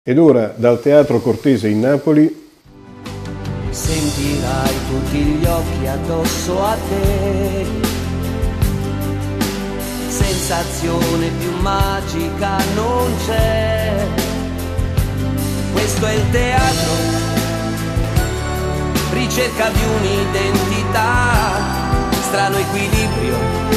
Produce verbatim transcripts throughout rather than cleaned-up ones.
Ed ora dal Teatro Cortese in Napoli sentirai tutti gli occhi addosso a te, sensazione più magica non c'è, questo è il teatro, ricerca di un'identità, strano equilibrio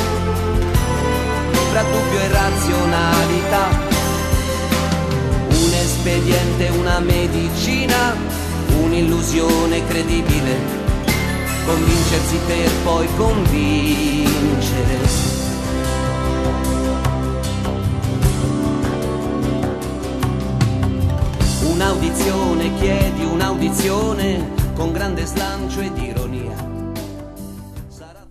fra dubbio e razionalità. Un espediente, una medicina, un'illusione credibile, convincersi per poi convincere. Un'audizione, chiedi un'audizione con grande slancio ed ironia. Sarà...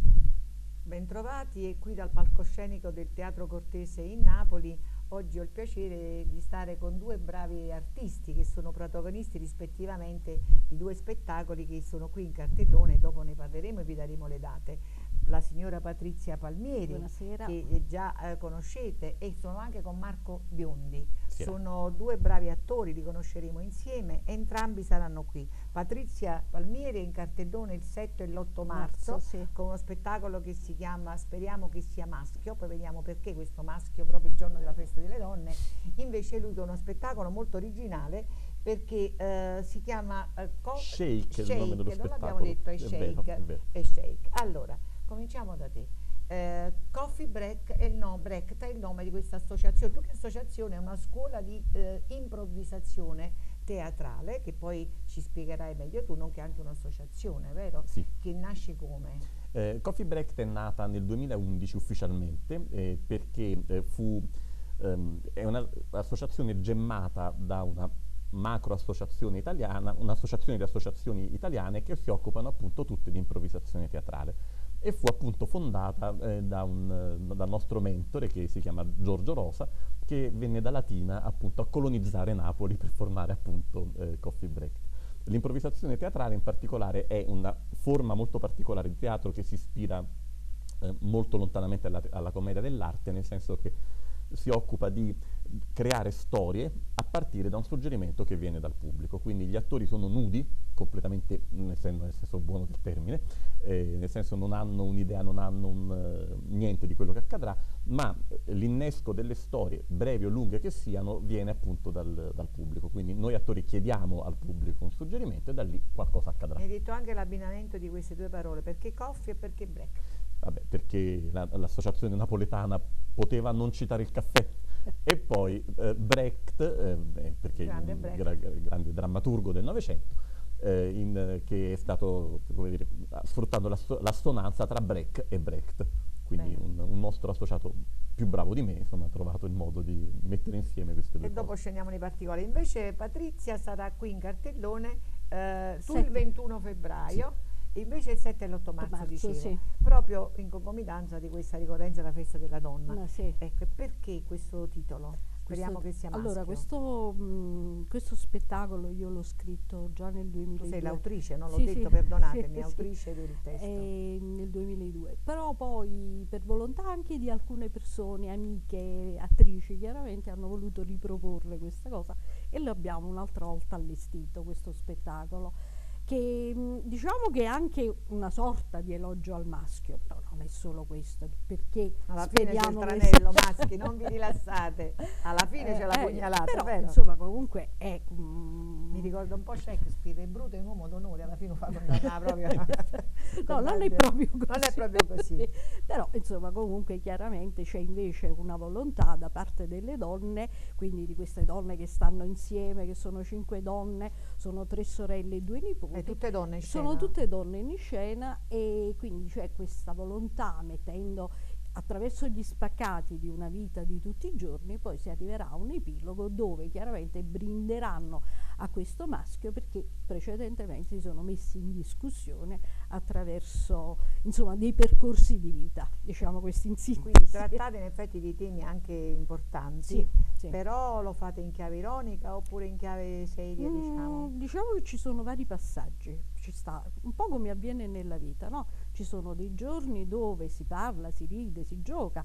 Bentrovati, e qui dal palcoscenico del Teatro Cortese in Napoli. Oggi ho il piacere di stare con due bravi artisti che sono protagonisti rispettivamente di due spettacoli che sono qui in cartellone. Dopo ne parleremo e vi daremo le date. La signora Patrizia Palmieri, buonasera, che già eh, conoscete, e sono anche con Marco Biondi. Sì. Sono due bravi attori, li conosceremo insieme, entrambi saranno qui. Patrizia Palmieri è in cartellone il sette e l'otto marzo, marzo sì. con uno spettacolo che si chiama Speriamo che sia maschio, poi vediamo perché questo maschio proprio il giorno della festa delle donne. Invece lui ha uno spettacolo molto originale perché eh, si chiama eh, Shake, Shake, il nome dello non l'abbiamo spettacolo. detto, è, È Shake, vero, è vero. è Shake. Allora, cominciamo da te. Eh, Coffee Break è il, no, Break è il nome di questa associazione. Più che associazione è una scuola di eh, improvvisazione teatrale, che poi ci spiegherai meglio tu, nonché anche un'associazione, vero? Sì. Che nasce come? Eh, Coffee Break è nata nel duemilaundici ufficialmente eh, perché eh, fu ehm, è un'associazione gemmata da una macro associazione italiana, un'associazione di associazioni italiane che si occupano appunto tutte di improvvisazione teatrale. E fu appunto fondata eh, da un eh, dal nostro mentore, che si chiama Giorgio Rosa, che venne da Latina appunto a colonizzare Napoli per formare appunto eh, Coffee Break. L'improvvisazione teatrale in particolare è una forma molto particolare di teatro che si ispira eh, molto lontanamente alla, alla commedia dell'arte, nel senso che si occupa di creare storie a partire da un suggerimento che viene dal pubblico. Quindi gli attori sono nudi, completamente, nel senso, nel senso buono del termine, eh, nel senso non hanno un'idea, non hanno un, uh, niente di quello che accadrà, ma eh, l'innesco delle storie, brevi o lunghe che siano, viene appunto dal, dal pubblico. Quindi noi attori chiediamo al pubblico un suggerimento e da lì qualcosa accadrà. Mi hai detto anche l'abbinamento di queste due parole, perché coffee e perché break? Vabbè, perché la, l'associazione napoletana poteva non citare il caffè. E poi eh, Brecht, eh, perché grande, il Brecht. gra, grande drammaturgo del Novecento, eh, in, che è stato, come dire, sfruttando la, l'assonanza tra Brecht e Brecht. Quindi un, un nostro associato più bravo di me, insomma, ha trovato il modo di mettere insieme queste due e cose. Dopo scendiamo nei particolari. Invece Patrizia sarà qui in cartellone eh, sul Sette. ventuno febbraio. Sì. Invece il sette e l'otto marzo, marzo, dicevo, sì. proprio in concomitanza di questa ricorrenza della festa della donna. Ma sì. Ecco, perché questo titolo? Speriamo Questo, che sia maschio. allora, questo, mh, questo spettacolo io l'ho scritto già nel duemiladue. Tu sei l'autrice, non l'ho sì, detto, sì, perdonatemi, sì, autrice sì. del testo. Eh, nel duemiladue. Però poi, per volontà anche di alcune persone, amiche, attrici, chiaramente hanno voluto riproporre questa cosa e lo abbiamo un'altra volta allestito, questo spettacolo, che mh, diciamo che è anche una sorta di elogio al maschio, però non è solo questo, perché alla fine c'è il speriamo che tranello, sia- maschi, non vi rilassate, alla fine c'è la Eh, pugnalata, però, vero? insomma, comunque è mm, Mi ricorda un po' Shakespeare, è Bruto è un uomo d'onore, alla fine lo fa condannare proprio. no, non è proprio così. Non è proprio così. Però, insomma, comunque chiaramente c'è invece una volontà da parte delle donne, quindi di queste donne che stanno insieme, che sono cinque donne, sono tre sorelle e due nipoti. E tutte donne in scena. Sono tutte donne in scena, e quindi c'è questa volontà, mettendo attraverso gli spaccati di una vita di tutti i giorni, poi si arriverà a un epilogo dove chiaramente brinderanno a questo maschio perché precedentemente si sono messi in discussione attraverso, insomma, dei percorsi di vita, diciamo questi in sintesi. Quindi trattate in effetti di temi anche importanti, Sì, sì. però lo fate in chiave ironica oppure in chiave seria, Mm, diciamo? diciamo che ci sono vari passaggi, ci sta un po' come avviene nella vita, no? Ci sono dei giorni dove si parla, si ride, si gioca,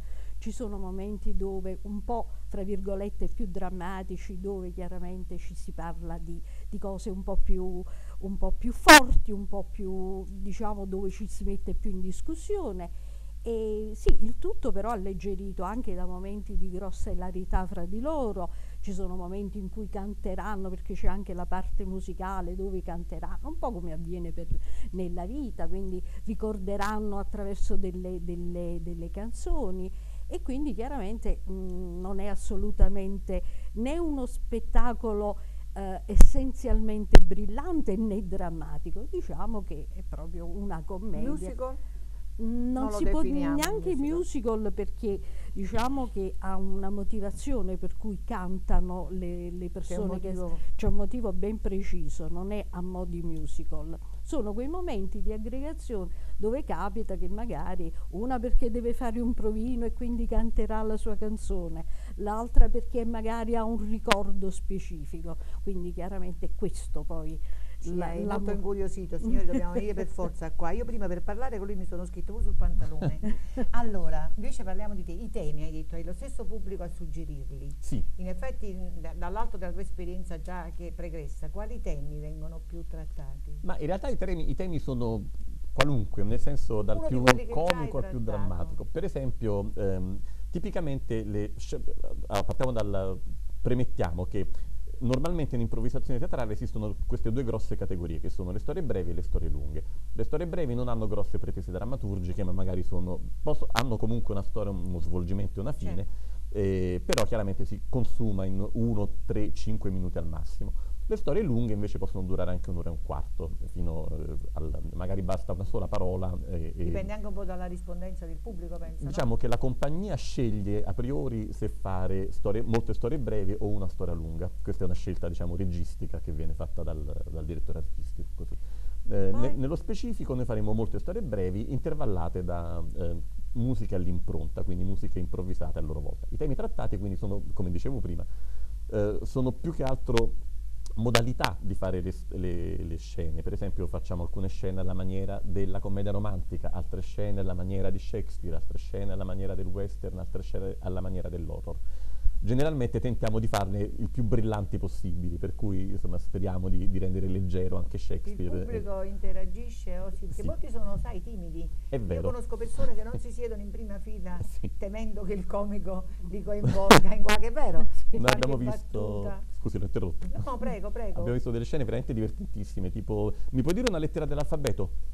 ci sono momenti dove un po', fra virgolette, più drammatici, dove chiaramente ci si parla di, di cose un po' più un po' più forti, un po' più, diciamo, dove ci si mette più in discussione. E sì, il tutto però alleggerito anche da momenti di grossa ilarità fra di loro. Ci sono momenti in cui canteranno, perché c'è anche la parte musicale dove canteranno, un po' come avviene per, nella vita, quindi ricorderanno attraverso delle, delle, delle canzoni. E quindi chiaramente mh, non è assolutamente né uno spettacolo eh, essenzialmente brillante né drammatico, diciamo che è proprio una commedia. Musical? Non, Non lo si può definiamo neanche musical. musical, perché diciamo che ha una motivazione per cui cantano le, le persone, che motivo. c'è un motivo ben preciso, non è a mo' di musical. Sono quei momenti di aggregazione dove capita che magari una perché deve fare un provino e quindi canterà la sua canzone, l'altra perché magari ha un ricordo specifico, quindi chiaramente questo poi Sì, la- è la molto mo- incuriosito, signori, dobbiamo venire per forza qua. Io prima per parlare con lui mi sono scritto pure sul pantalone. Allora, invece parliamo di te. I temi, hai detto, hai lo stesso pubblico a suggerirli. Sì, In effetti, da- dall'alto della tua esperienza già che pregressa, quali temi vengono più trattati? ma in realtà i temi, i temi sono qualunque, nel senso dal Uno di più quelli che già hai comico al più trattato. drammatico. Per esempio, ehm, tipicamente le sce- allora, partiamo dal premettiamo che normalmente in improvvisazione teatrale esistono queste due grosse categorie, che sono le storie brevi e le storie lunghe. Le storie brevi non hanno grosse pretese drammaturgiche, ma magari sono, posso- hanno comunque una storia, uno svolgimento e una fine, Certo. eh, però chiaramente si consuma in uno, tre, cinque minuti al massimo. Le storie lunghe invece possono durare anche un'ora e un quarto, fino eh, al, magari basta una sola parola. eh, e- Dipende anche un po' dalla rispondenza del pubblico, penso, no? Diciamo che la compagnia sceglie a priori se fare storie, molte storie brevi o una storia lunga. Questa è una scelta, diciamo, registica che viene fatta dal, dal direttore artistico. Così. Eh, Poi? ne- nello specifico noi faremo molte storie brevi intervallate da eh, musiche all'impronta, quindi musiche improvvisate a loro volta. I temi trattati quindi sono, come dicevo prima, eh, sono più che altro modalità di fare le, s- le- le scene. Per esempio facciamo alcune scene alla maniera della commedia romantica, altre scene alla maniera di Shakespeare, altre scene alla maniera del western, altre scene alla maniera dell'horror. Generalmente tentiamo di farne il più brillanti possibili, per cui insomma speriamo di, di rendere leggero anche Il Shakespeare. pubblico interagisce, o sì, perché Sì. molti sono, sai, timidi. È Io vero. conosco persone che non si siedono in prima fila Sì. temendo che il comico li coinvolga in qualche, vero? In Noi qualche abbiamo visto, battuta. scusi l'ho interrotto. No, prego, prego. Abbiamo visto delle scene veramente divertentissime, tipo, mi puoi dire una lettera dell'alfabeto?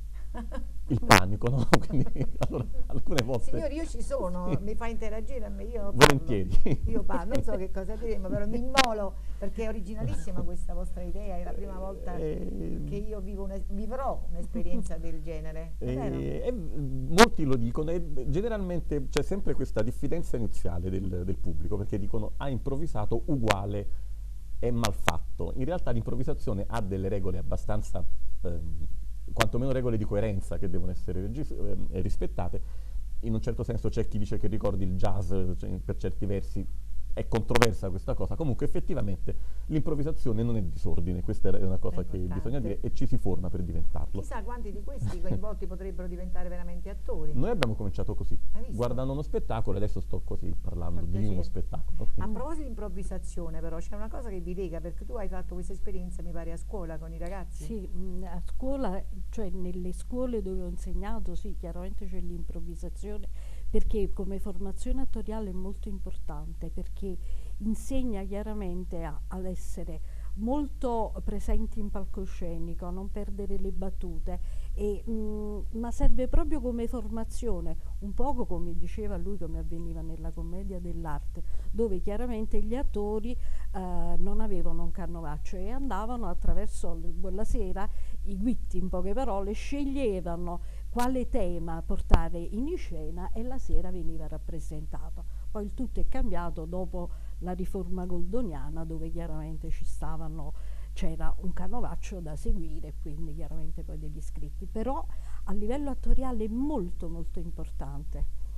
Il panico, no? Quindi allora, alcune volte... Signori, io ci sono, Sì. mi fa interagire a me, io parlo. Volentieri. Io parlo, non so che cosa diremo, però mi immolo perché è originalissima questa vostra idea, è la prima volta Eh, che io vivo una- vivrò un'esperienza del genere. È vero? Eh, e, mm, molti lo dicono e generalmente c'è sempre questa diffidenza iniziale del, del pubblico, perché dicono ha improvvisato uguale, è mal fatto. In realtà l'improvvisazione ha delle regole abbastanza, ehm, quantomeno regole di coerenza che devono essere regis- ehm, rispettate. In un certo senso c'è chi dice che ricordi il jazz, cioè, per certi versi è controversa questa cosa. Comunque effettivamente l'improvvisazione non è disordine, questa è una cosa È che importante. bisogna dire e ci si forma per diventarlo. Chissà quanti di questi coinvolti potrebbero diventare veramente attori. Noi abbiamo cominciato così, Hai visto? guardando uno spettacolo, e adesso sto così parlando Per di piacere. uno spettacolo. A proposito di improvvisazione, però, c'è una cosa che vi lega, perché tu hai fatto questa esperienza, mi pare, a scuola con i ragazzi. Sì, mh, a scuola, cioè nelle scuole dove ho insegnato, sì, chiaramente c'è l'improvvisazione, perché come formazione attoriale è molto importante, perché insegna chiaramente a- ad essere molto presenti in palcoscenico, a non perdere le battute, e, mh, ma serve proprio come formazione, un poco come diceva lui, come avveniva nella commedia dell'arte, dove chiaramente gli attori eh, non avevano un canovaccio e andavano attraverso l- la sera, i guitti in poche parole sceglievano quale tema portare in scena e la sera veniva rappresentato. Poi il tutto è cambiato dopo la riforma goldoniana, dove chiaramente ci stavano, c'era un canovaccio da seguire, quindi chiaramente poi degli scritti, però a livello attoriale è molto molto importante.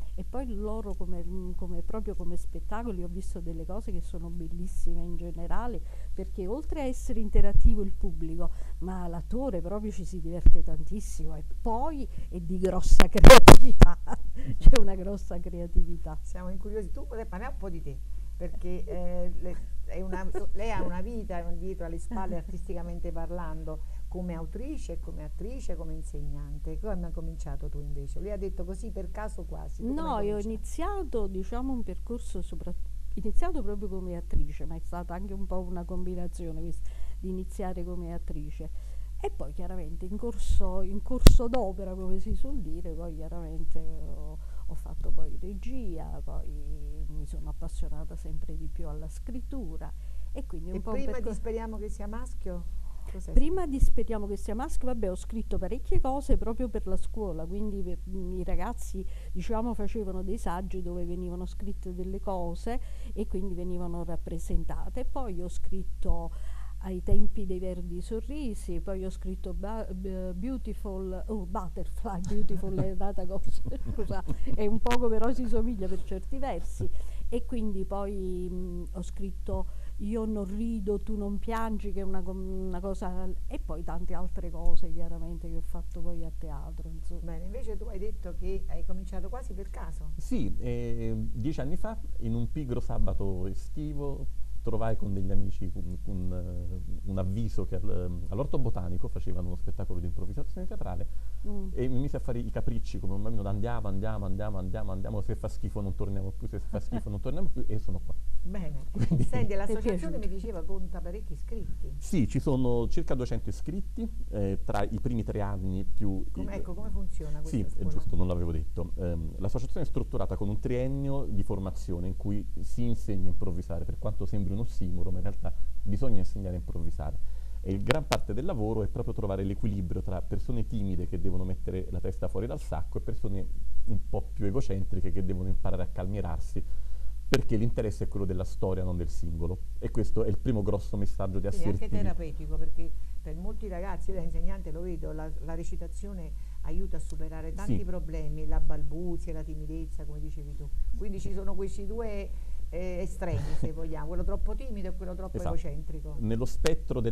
E poi loro come, come proprio come spettacoli ho visto delle cose che sono bellissime in generale, perché oltre a essere interattivo il pubblico, ma l'attore proprio ci si diverte tantissimo e poi è di grossa creatività, c'è una grossa creatività. Siamo incuriositi. Tu parliamo un po' di te, perché eh, le, è una, lei ha una vita dietro alle spalle artisticamente parlando, come autrice, come attrice, come insegnante. Come hai cominciato tu invece? Lui ha detto così per caso quasi. Tu No, io ho iniziato diciamo un percorso soprattutto iniziato proprio come attrice, ma è stata anche un po' una combinazione questa, di iniziare come attrice. E poi chiaramente in corso, in corso d'opera, come si suol dire, poi chiaramente ho, ho fatto poi regia, poi mi sono appassionata sempre di più alla scrittura e quindi un e po' prima un percor- di Speriamo che sia maschio? Cos'è Prima di Speriamo che sia maschio, vabbè, ho scritto parecchie cose proprio per la scuola, quindi per, mh, i ragazzi diciamo facevano dei saggi dove venivano scritte delle cose e quindi venivano rappresentate. Poi ho scritto ai tempi dei Verdi Sorrisi, poi ho scritto ba- b- Beautiful, oh, Butterfly, Beautiful è un'altra cosa, scusa, è un poco però si somiglia per certi versi, e quindi poi mh, ho scritto Io non rido, tu non piangi, che è una, com- una cosa, e poi tante altre cose chiaramente che ho fatto poi a teatro, insomma. Bene, invece tu hai detto che hai cominciato quasi per caso. Sì, eh, dieci anni fa, in un pigro sabato estivo, trovai con degli amici un, un, uh, un avviso che al, all'Orto Botanico facevano uno spettacolo di improvvisazione teatrale mm. e mi mise a fare i capricci come un bambino, andiamo, andiamo, andiamo, andiamo, andiamo, se fa schifo non torniamo più, se fa schifo non torniamo più, e sono qua. Bene, Quindi, senti, l'associazione mi diceva conta parecchi iscritti. Sì, ci sono circa duecento iscritti, eh, tra i primi tre anni più... Come, il, ecco, come funziona questa Sì, scuola? è giusto, non l'avevo detto. Um, l'associazione è strutturata con un triennio di formazione in cui si insegna a improvvisare, per quanto sembri un ossimoro, ma in realtà bisogna insegnare a improvvisare. E il gran parte del lavoro è proprio trovare l'equilibrio tra persone timide che devono mettere la testa fuori dal sacco e persone un po' più egocentriche che devono imparare a calmierarsi, perché l'interesse è quello della storia, non del singolo. E questo è il primo grosso messaggio di Quindi assertività. anche terapeutico, perché per molti ragazzi, io da insegnante lo vedo, la, la recitazione aiuta a superare tanti Sì. problemi, la balbuzia, la timidezza, come dicevi tu. Quindi ci sono questi due eh, estremi, se vogliamo, quello troppo timido e quello troppo Esatto. egocentrico. Nello spettro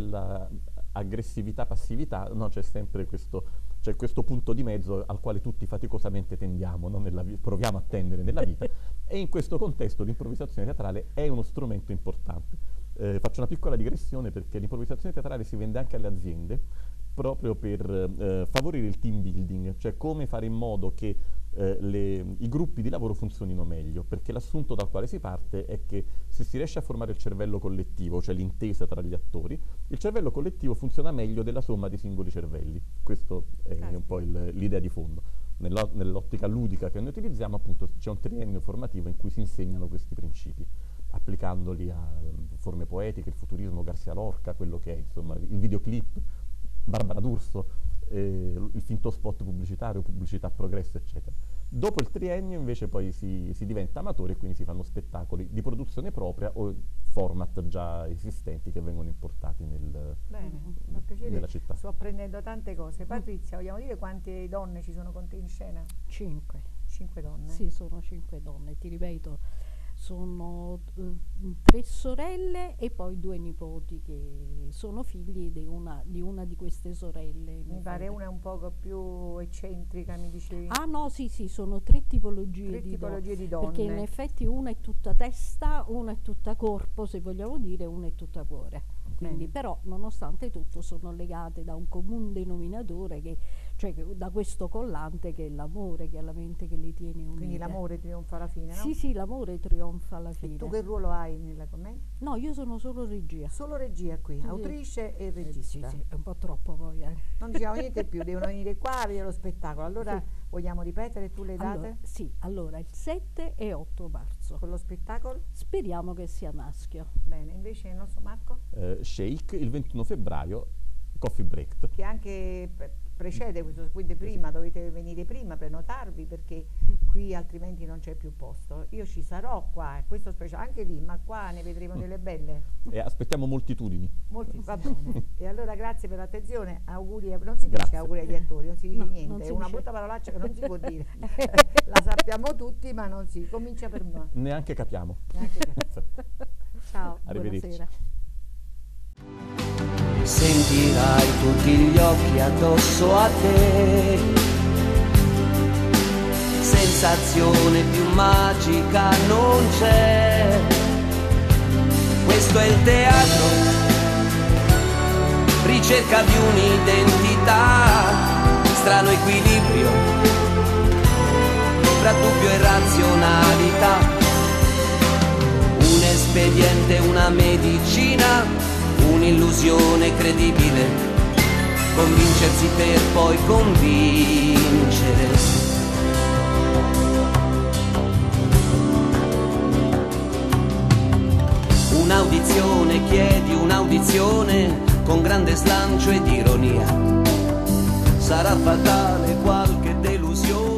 dell'aggressività-passività no, c'è sempre questo, c'è questo punto di mezzo al quale tutti faticosamente tendiamo, no, nella vi- proviamo a tendere nella vita, e in questo contesto l'improvvisazione teatrale è uno strumento importante. Eh, faccio una piccola digressione perché l'improvvisazione teatrale si vende anche alle aziende proprio per eh, favorire il team building, cioè come fare in modo che eh, le, i gruppi di lavoro funzionino meglio, perché l'assunto dal quale si parte è che se si riesce a formare il cervello collettivo, cioè l'intesa tra gli attori, il cervello collettivo funziona meglio della somma dei singoli cervelli. Questa è Caspita. un po' il, l'idea di fondo. Nello, nell'ottica ludica che noi utilizziamo, appunto, c'è un triennio formativo in cui si insegnano questi principi, applicandoli a forme poetiche, il futurismo, Garcia Lorca, quello che è, insomma, il videoclip, Barbara D'Urso, eh, il finto spot pubblicitario, pubblicità a progresso, eccetera. Dopo il triennio invece poi si, si diventa amatori e quindi si fanno spettacoli di produzione propria o format già esistenti che vengono importati nel, Bene, fa piacere, nella città. sto apprendendo tante cose. Patrizia, vogliamo dire quante donne ci sono con te in scena? Cinque. Cinque donne? Sì, sono cinque donne, ti ripeto, sono eh, tre sorelle e poi due nipoti che sono figli di una di, una di queste sorelle. Mi pare una è un poco più eccentrica, mi dicevi. Ah no, sì, sì, sono tre tipologie, Tre di, tipologie do- di donne. perché in effetti una è tutta testa, una è tutta corpo, se vogliamo dire, una è tutta cuore. Quindi, Bene. però, nonostante tutto, sono legate da un comune denominatore, che, cioè che, da questo collante che è l'amore, chiaramente, che le tiene unite. Quindi l'amore trionfa alla fine, no? Sì, sì, l'amore trionfa alla E fine. tu che ruolo hai nella commedia? No, io sono solo regia. Solo regia qui, Sì. autrice e Eh, regista. Sì, sì, è un po' troppo poi. Eh. Non diciamo niente più, devono venire qua a vedere lo spettacolo. Allora Sì. vogliamo ripetere tu le date? Allora, sì, allora il sette e otto marzo. Con lo spettacolo? Speriamo che sia maschio. Bene, invece il nostro Marco? Eh, Shake il ventuno febbraio, Coffee Break. Che anche per, precede questo, quindi prima dovete venire prima, prenotarvi, perché qui altrimenti non c'è più posto. Io ci sarò qua, questo speciale, anche lì, ma qua ne vedremo delle belle. E aspettiamo moltitudini. Molti, va bene. E allora grazie per l'attenzione, auguri, a- non si dice Grazie. auguri agli attori, non si dice No, non niente, si è una dice. brutta parolaccia che non si può dire. La sappiamo tutti, ma non si comincia per me. Neanche capiamo. Neanche che- Ciao, Arrivederci. buonasera. Sentirai tutti gli occhi addosso a te, sensazione più magica non c'è. Questo è il teatro, ricerca di un'identità, strano equilibrio fra dubbio e razionalità, un espediente, una medicina, un'illusione credibile, convincersi per poi convincere. Un'audizione, chiedi un'audizione con grande slancio ed ironia, sarà fatale qualche delusione.